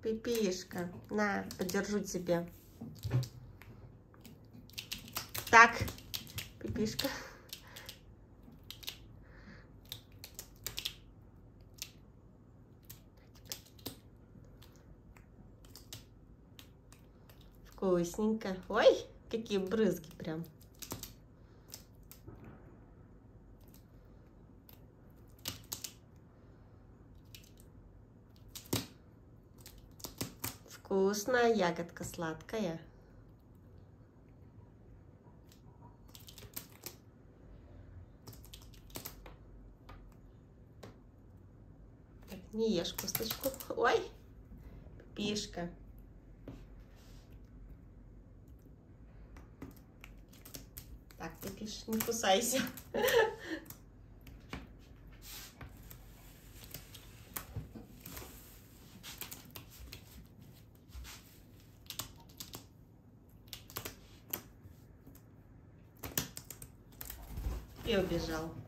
Пипишка, на, подержу тебе. Так, Пипишка. Вкусненько. Ой, какие брызги прям. Вкусная ягодка, сладкая. Так, не ешь косточку. Ой, Пипишка. Так, Пипиш, не кусайся. И убежал.